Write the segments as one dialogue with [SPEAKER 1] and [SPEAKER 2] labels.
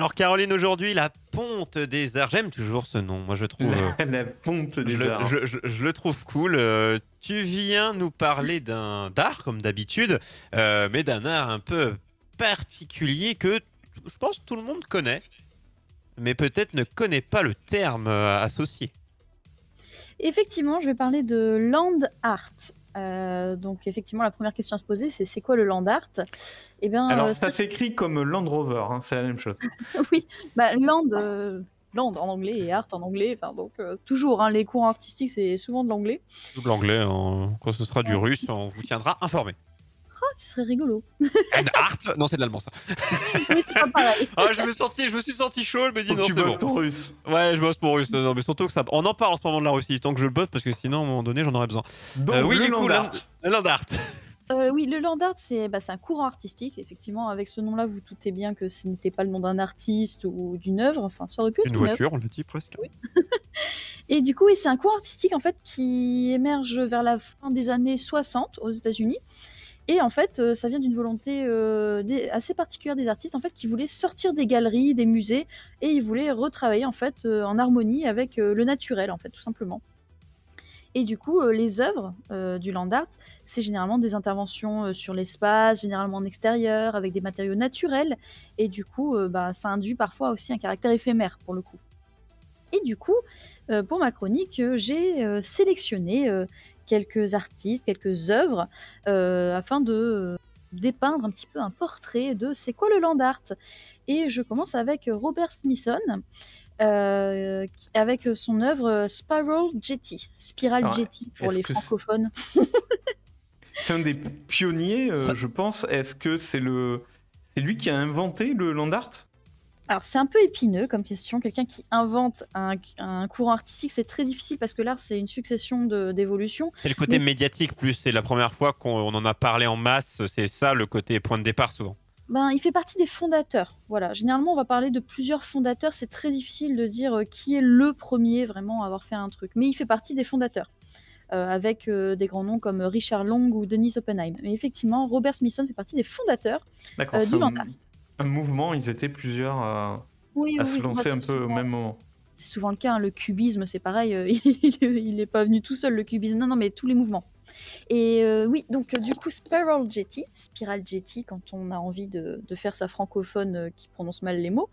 [SPEAKER 1] Alors Caroline, aujourd'hui, la ponte des arts. J'aime toujours ce nom, moi je trouve...
[SPEAKER 2] La ponte
[SPEAKER 1] je,
[SPEAKER 2] des
[SPEAKER 1] le,
[SPEAKER 2] arts.
[SPEAKER 1] je le trouve cool. Tu viens nous parler d'art, comme d'habitude, mais d'un art un peu particulier que je pense tout le monde connaît, mais peut-être ne connaît pas le terme associé.
[SPEAKER 3] Effectivement, je vais parler de land art. Donc effectivement, la première question à se poser, c'est quoi le land art? Eh bien,
[SPEAKER 2] Alors ça s'écrit comme Land Rover, hein, c'est la même chose.
[SPEAKER 3] oui, bah, land en anglais et art en anglais. Enfin donc toujours, hein, les cours artistiques c'est souvent de l'anglais.
[SPEAKER 1] Tout l'anglais, quand ce sera du russe, on vous tiendra informé.
[SPEAKER 3] Ah, ce serait rigolo.
[SPEAKER 1] And art? Non, c'est de l'allemand ça.
[SPEAKER 3] Oui, c'est pas pareil.
[SPEAKER 1] Ah, je me suis senti chaud, je me dis
[SPEAKER 2] Faut
[SPEAKER 1] non,
[SPEAKER 2] que tu
[SPEAKER 1] c'est
[SPEAKER 2] bosses
[SPEAKER 1] bon.
[SPEAKER 2] ton russe.
[SPEAKER 1] Ouais, je bosse pour russe. Non, mais surtout que ça. On en parle en ce moment de la Russie, tant que je le bosse, parce que sinon, à un moment donné, j'en aurais besoin.
[SPEAKER 2] Donc
[SPEAKER 1] Oui,
[SPEAKER 2] le
[SPEAKER 1] du coup,
[SPEAKER 2] land art.
[SPEAKER 1] le land art.
[SPEAKER 3] Oui, le land art, c'est un courant artistique. Effectivement, avec ce nom-là, vous doutez bien que ce n'était pas le nom d'un artiste ou d'une œuvre. Enfin, ça aurait pu être
[SPEAKER 1] Une
[SPEAKER 3] une œuvre.
[SPEAKER 1] voiture, on l'a dit presque.
[SPEAKER 3] Oui. Et du coup, oui, c'est un courant artistique en fait qui émerge vers la fin des années 60 aux États-Unis. Et en fait, ça vient d'une volonté assez particulière des artistes en fait, qui voulaient sortir des galeries, des musées, et ils voulaient retravailler en fait en harmonie avec le naturel en fait, tout simplement. Et du coup, les œuvres du land art, c'est généralement des interventions sur l'espace, généralement en extérieur, avec des matériaux naturels. Et du coup, ça induit parfois aussi un caractère éphémère pour le coup. Et du coup, pour ma chronique, j'ai sélectionné quelques artistes, quelques œuvres, afin de dépeindre un petit peu un portrait de c'est quoi le land art. Et je commence avec Robert Smithson, avec son œuvre Spiral Jetty, Spiral
[SPEAKER 2] Alors,
[SPEAKER 3] Jetty pour
[SPEAKER 2] est-ce
[SPEAKER 3] les
[SPEAKER 2] que
[SPEAKER 3] francophones.
[SPEAKER 2] C'est un des pionniers, je pense. Est-ce que c'est lui qui a inventé le land art?
[SPEAKER 3] Alors, c'est un peu épineux comme question. Quelqu'un qui invente un courant artistique, c'est très difficile parce que l'art, c'est une succession d'évolutions.
[SPEAKER 1] C'est le côté
[SPEAKER 3] Mais-
[SPEAKER 1] médiatique plus. C'est la première fois qu'on en a parlé en masse. C'est ça le côté point de départ souvent.
[SPEAKER 3] Il fait partie des fondateurs. Voilà. Généralement, on va parler de plusieurs fondateurs. C'est très difficile de dire qui est le premier vraiment à avoir fait un truc. Mais il fait partie des fondateurs, avec des grands noms comme Richard Long ou Denis Oppenheim. Mais effectivement, Robert Smithson fait partie des fondateurs
[SPEAKER 2] D'accord,
[SPEAKER 3] du
[SPEAKER 2] c'est
[SPEAKER 3] land art.
[SPEAKER 2] un mouvement. Ils étaient plusieurs à
[SPEAKER 3] Oui,
[SPEAKER 2] se
[SPEAKER 3] oui,
[SPEAKER 2] lancer
[SPEAKER 3] bah,
[SPEAKER 2] un peu au même moment.
[SPEAKER 3] c'est souvent le cas, hein. Le cubisme, c'est pareil, il n'est pas venu tout seul, le cubisme. Non, non, mais tous les mouvements. Et oui, donc du coup, Spiral Jetty, quand on a envie de faire sa francophone qui prononce mal les mots,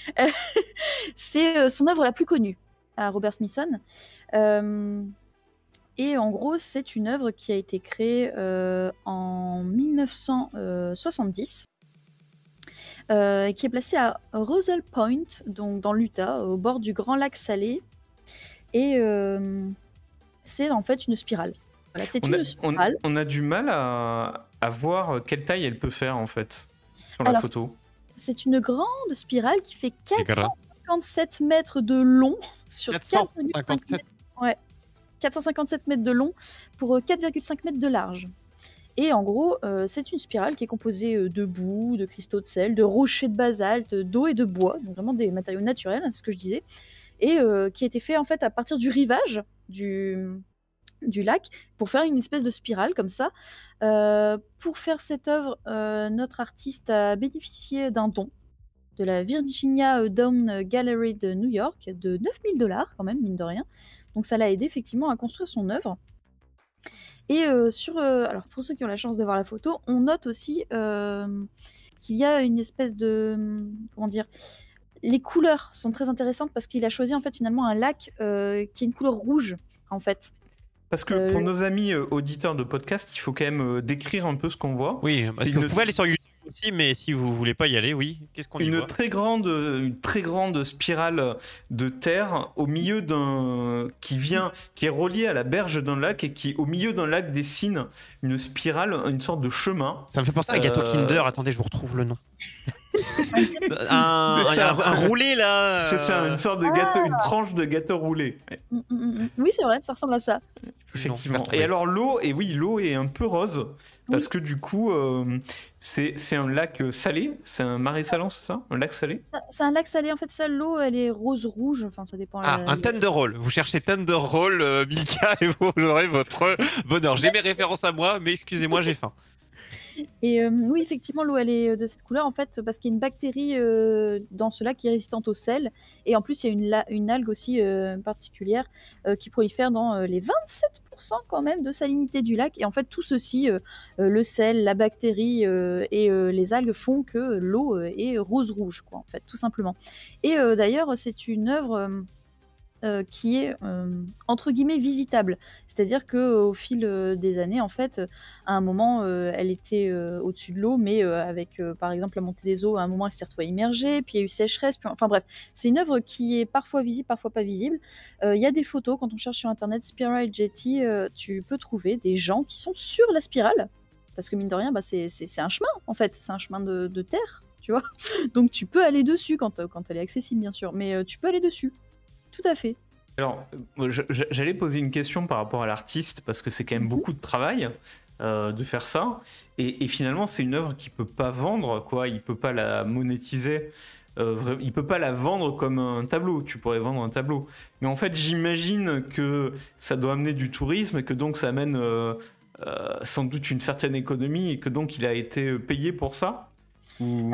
[SPEAKER 3] c'est son œuvre la plus connue à Robert Smithson. Et en gros, c'est une œuvre qui a été créée en 1970. Qui est placée à Roselle Point, donc dans l'Utah, au bord du Grand Lac Salé. Et c'est en fait une spirale. Voilà, c'est une spirale.
[SPEAKER 2] On a du mal à voir quelle taille elle peut faire en fait sur la
[SPEAKER 3] Alors,
[SPEAKER 2] photo.
[SPEAKER 3] C'est une grande spirale qui fait
[SPEAKER 1] C'est grave.
[SPEAKER 3] 457 mètres de long sur 4,5
[SPEAKER 1] 457.
[SPEAKER 3] mètres. Ouais, 457 mètres de long pour 4,5 mètres de large. Et en gros, c'est une spirale qui est composée de boue, de cristaux de sel, de rochers de basalte, d'eau et de bois, donc vraiment des matériaux naturels, hein, c'est ce que je disais, et qui a été fait en fait à partir du rivage du lac pour faire une espèce de spirale comme ça. Pour faire cette œuvre, notre artiste a bénéficié d'un don de la Virginia Dome Gallery de New York de 9 000 $ quand même, mine de rien. Donc ça l'a aidé effectivement à construire son œuvre. Et alors pour ceux qui ont la chance de voir la photo, on note aussi qu'il y a une espèce de... Comment dire? Les couleurs sont très intéressantes parce qu'il a choisi en fait finalement un lac qui a une couleur rouge en fait.
[SPEAKER 2] Parce que pour nos amis auditeurs de podcast, il faut quand même décrire un peu ce qu'on voit.
[SPEAKER 1] Oui, parce
[SPEAKER 2] C'est
[SPEAKER 1] que vous pouvez aller sur YouTube aussi, mais si vous voulez pas y aller, oui. Qu'est-ce qu'on y
[SPEAKER 2] une
[SPEAKER 1] voit?
[SPEAKER 2] très grande spirale de terre au milieu qui est reliée à la berge d'un lac et qui au milieu d'un lac dessine une spirale, une sorte de chemin.
[SPEAKER 1] Ça me fait penser à un gâteau Kinder. Attendez, je vous retrouve le nom. un roulé là.
[SPEAKER 2] C'est ça, une sorte de gâteau, une tranche de gâteau roulé.
[SPEAKER 3] Oui, c'est vrai, ça ressemble à ça.
[SPEAKER 2] Effectivement. Et alors l'eau est un peu rose parce que du coup c'est un lac salé, c'est un marais salant, c'est ça? Un lac salé?
[SPEAKER 3] C'est un lac salé en fait, ça l'eau elle est rose-rouge, enfin ça dépend.
[SPEAKER 1] Un Tenderroll. Vous cherchez Tenderroll, Milka, et vous aurez votre bonheur. J'ai mes références à moi, mais excusez-moi, j'ai faim.
[SPEAKER 3] Et oui, effectivement, l'eau, elle est de cette couleur, en fait, parce qu'il y a une bactérie dans ce lac qui est résistante au sel. Et en plus, il y a une algue aussi particulière qui prolifère dans les 27% quand même de salinité du lac. Et en fait, tout ceci, le sel, la bactérie et les algues font que l'eau est rose-rouge, quoi, en fait, tout simplement. Et d'ailleurs, c'est une œuvre qui est entre guillemets visitable. C'est-à-dire qu'au fil des années, en fait, à un moment, elle était au-dessus de l'eau, mais avec par exemple la montée des eaux, à un moment elle s'est retrouvée immergée, puis il y a eu sécheresse, puis enfin bref, c'est une œuvre qui est parfois visible, parfois pas visible. Il y a des photos, quand on cherche sur internet Spiral Jetty, tu peux trouver des gens qui sont sur la spirale, parce que mine de rien, bah, c'est un chemin en fait, c'est un chemin de terre, tu vois. Donc tu peux aller dessus quand elle est accessible, bien sûr, mais tu peux aller dessus. Tout à fait.
[SPEAKER 2] Alors, j'allais poser une question par rapport à l'artiste, parce que c'est quand même beaucoup de travail de faire ça. Et finalement, c'est une œuvre qu'il peut pas vendre, quoi. Il peut pas la monétiser. Il peut pas la vendre comme un tableau. Tu pourrais vendre un tableau. Mais en fait, j'imagine que ça doit amener du tourisme et que donc ça amène sans doute une certaine économie et que donc il a été payé pour ça. Ou...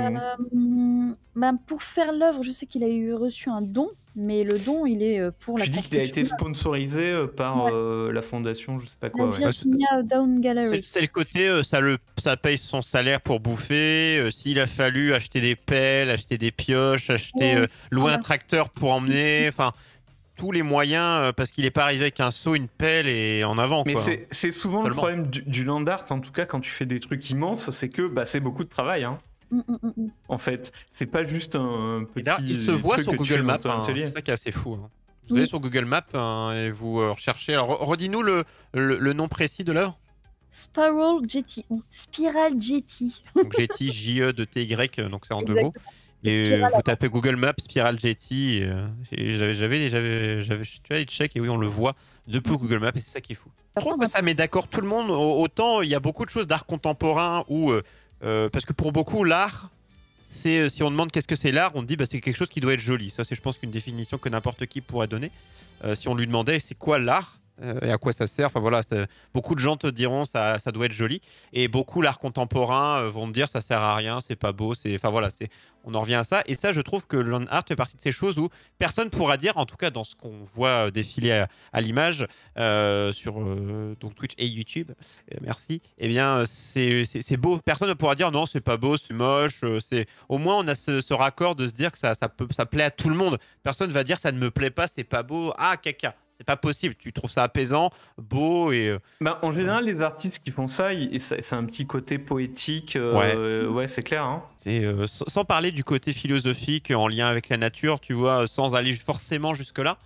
[SPEAKER 3] Pour faire l'œuvre, je sais qu'il a reçu un don, mais le don, il est pour la
[SPEAKER 2] Tu dis qu'il a été sponsorisé par
[SPEAKER 3] Ouais.
[SPEAKER 2] la fondation, je sais pas
[SPEAKER 3] La
[SPEAKER 2] quoi. Ouais.
[SPEAKER 3] Virginia Down Gallery.
[SPEAKER 1] C'est le côté, ça paye son salaire pour bouffer. S'il a fallu acheter des pelles, acheter des pioches, acheter louer un tracteur pour emmener, enfin tous les moyens, parce qu'il n'est pas arrivé avec un seau, une pelle et en avant.
[SPEAKER 2] Mais
[SPEAKER 1] quoi.
[SPEAKER 2] c'est souvent
[SPEAKER 1] Seulement.
[SPEAKER 2] le problème du land art, en tout cas quand tu fais des trucs immenses, c'est que bah, c'est beaucoup de travail. Hein. En fait, c'est pas juste un petit.
[SPEAKER 1] Il se voit
[SPEAKER 2] truc
[SPEAKER 1] sur
[SPEAKER 2] que tu
[SPEAKER 1] Google
[SPEAKER 2] fais
[SPEAKER 1] Maps,
[SPEAKER 2] dans ton
[SPEAKER 1] hein,
[SPEAKER 2] atelier.
[SPEAKER 1] c'est ça qui est assez fou. Hein. Vous allez sur Google Maps et vous recherchez. Alors, redis-nous le nom précis de l'œuvre.
[SPEAKER 3] Spiral Jetty ou Spiral Jetty.
[SPEAKER 1] Donc Jetty, J-E-T-Y, donc c'est en deux mots. Et
[SPEAKER 3] Spiral
[SPEAKER 1] vous tapez Google Maps, Spiral Jetty. J'avais, tu vois, il check et oui, on le voit depuis Google Maps et c'est ça qui est fou. Je trouve que ça met d'accord tout le monde. Autant il y a beaucoup de choses d'art contemporain où, parce que pour beaucoup, l'art, c'est si on demande qu'est-ce que c'est l'art, on dit bah, c'est quelque chose qui doit être joli. Ça, c'est je pense qu'une définition que n'importe qui pourrait donner. Si on lui demandait c'est quoi l'art et à quoi ça sert, enfin voilà, beaucoup de gens te diront ça doit être joli et beaucoup l'art contemporain vont te dire ça sert à rien, c'est pas beau, enfin voilà, on en revient à ça et ça je trouve que le land art fait partie de ces choses où personne pourra dire, en tout cas dans ce qu'on voit défiler à l'image sur donc Twitch et YouTube, merci, eh bien c'est beau, personne ne pourra dire non c'est pas beau, c'est moche, au moins on a ce raccord de se dire que ça plaît à tout le monde, personne va dire ça ne me plaît pas, c'est pas beau, ah caca. C'est pas possible, tu trouves ça apaisant, beau et...
[SPEAKER 2] Bah, en général, les artistes qui font ça, c'est un petit côté poétique, ouais c'est clair. Hein.
[SPEAKER 1] Sans parler du côté philosophique en lien avec la nature, tu vois, sans aller forcément jusque-là.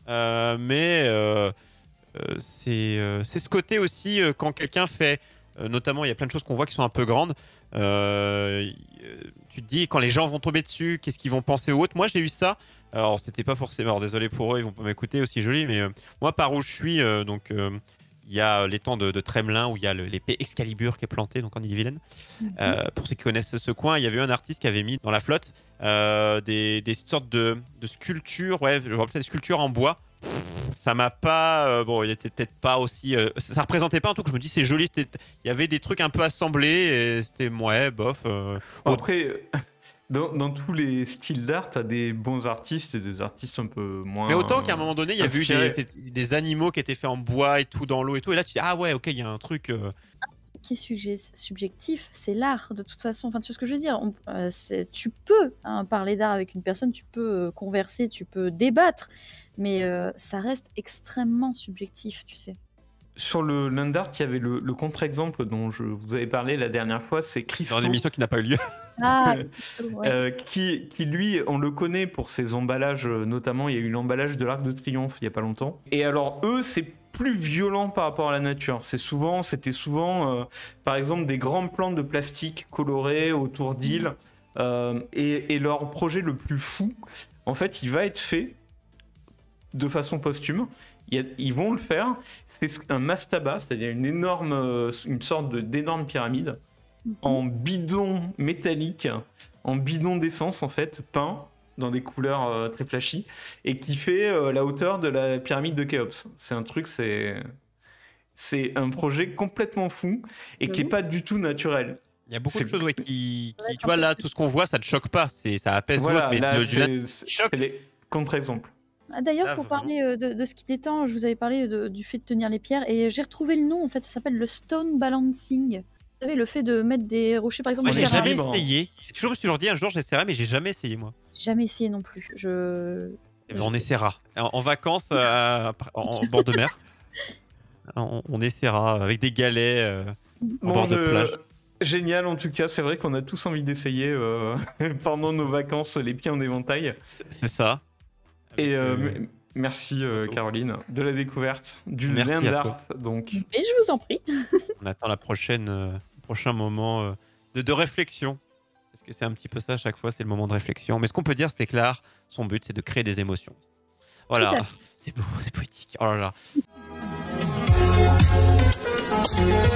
[SPEAKER 1] C'est ce côté aussi, quand quelqu'un fait... notamment, il y a plein de choses qu'on voit qui sont un peu grandes. Tu te dis, quand les gens vont tomber dessus, qu'est-ce qu'ils vont penser ou autre. Moi, j'ai eu ça. Alors, c'était pas forcément. Alors, désolé pour eux, ils vont pas m'écouter aussi joli, mais moi, par où je suis, il y a l'étang de Tremelin où il y a l'épée Excalibur qui est plantée, donc en Ille-et-Vilaine. Pour ceux qui connaissent ce coin, il y avait eu un artiste qui avait mis dans la flotte des sortes de sculptures, ouais, des sculptures en bois. Ça m'a pas. Bon, il était peut-être pas aussi. Ça représentait pas un truc que je me dis c'est joli. Il y avait des trucs un peu assemblés et c'était ouais, bof.
[SPEAKER 2] Après. Dans tous les styles d'art, t'as des bons artistes et des artistes un peu moins.
[SPEAKER 1] Mais autant qu'à un moment donné, il y a eu des animaux qui étaient faits en bois et tout dans l'eau et tout. Et là, tu dis, ah ouais, ok, il y a un truc.
[SPEAKER 3] Qui est subjectif, c'est l'art de toute façon. Enfin, tu vois ce que je veux dire. Tu peux parler d'art avec une personne, tu peux converser, tu peux débattre, mais ça reste extrêmement subjectif, tu sais.
[SPEAKER 2] Sur le land art, il y avait le contre-exemple dont je vous avais parlé la dernière fois, c'est Christo.
[SPEAKER 1] Dans une émission qui n'a pas eu lieu.
[SPEAKER 3] Ah,
[SPEAKER 2] ouais. qui lui, on le connaît pour ses emballages, notamment il y a eu l'emballage de l'Arc de Triomphe il n'y a pas longtemps. Et alors eux, c'est plus violent par rapport à la nature. C'était souvent, par exemple, des grandes plantes de plastique colorées autour d'îles. Et leur projet le plus fou, en fait, il va être fait de façon posthume. Ils vont le faire. C'est un mastaba, c'est-à-dire une sorte d'énorme pyramide en bidon métallique, en bidon d'essence en fait, peint dans des couleurs très flashy, et qui fait la hauteur de la pyramide de Khéops. C'est un truc, c'est un projet complètement fou et qui est pas du tout naturel.
[SPEAKER 1] Il y a beaucoup de
[SPEAKER 2] C'est-
[SPEAKER 1] choses ouais, qui
[SPEAKER 3] va être
[SPEAKER 1] tu vois
[SPEAKER 3] un peu
[SPEAKER 1] là,
[SPEAKER 3] plus-
[SPEAKER 1] tout ce qu'on voit, ça te choque pas, ça apaise
[SPEAKER 2] Voilà,
[SPEAKER 1] l'autre, mais
[SPEAKER 2] là,
[SPEAKER 1] choc.
[SPEAKER 2] c'est les contre-exemples.
[SPEAKER 3] Ah, d'ailleurs,
[SPEAKER 1] Ah,
[SPEAKER 3] pour
[SPEAKER 1] vraiment.
[SPEAKER 3] parler de ce qui détend, je vous avais parlé du fait de tenir les pierres et j'ai retrouvé le nom. En fait, ça s'appelle le stone balancing. Vous savez, le fait de mettre des rochers, par exemple,
[SPEAKER 1] Moi,
[SPEAKER 2] On
[SPEAKER 3] des
[SPEAKER 1] j'ai
[SPEAKER 2] est
[SPEAKER 3] Ferrari.
[SPEAKER 1] jamais
[SPEAKER 2] libre.
[SPEAKER 1] essayé. J'ai toujours me suis toujours dit un jour j'essaierai, mais j'ai jamais essayé moi.
[SPEAKER 3] Jamais essayé non plus.
[SPEAKER 1] Eh ben, on essaiera. En vacances, en bord de mer, on essaiera avec des galets en
[SPEAKER 2] Bon,
[SPEAKER 1] bord de plage.
[SPEAKER 2] génial en tout cas, c'est vrai qu'on a tous envie d'essayer pendant nos vacances les pieds en éventail.
[SPEAKER 1] C'est ça.
[SPEAKER 2] Et
[SPEAKER 1] Avec,
[SPEAKER 2] merci
[SPEAKER 1] photo.
[SPEAKER 2] Caroline de la découverte du
[SPEAKER 1] Merci
[SPEAKER 2] land
[SPEAKER 1] à toi.
[SPEAKER 2] art. Donc
[SPEAKER 3] Et je vous en prie.
[SPEAKER 1] On attend le prochain moment de réflexion. Parce que c'est un petit peu ça à chaque fois, c'est le moment de réflexion. Mais ce qu'on peut dire, c'est que l'art, son but, c'est de créer des émotions.
[SPEAKER 3] Tout à
[SPEAKER 1] Voilà,
[SPEAKER 3] fait.
[SPEAKER 1] c'est beau, c'est poétique. Oh là là.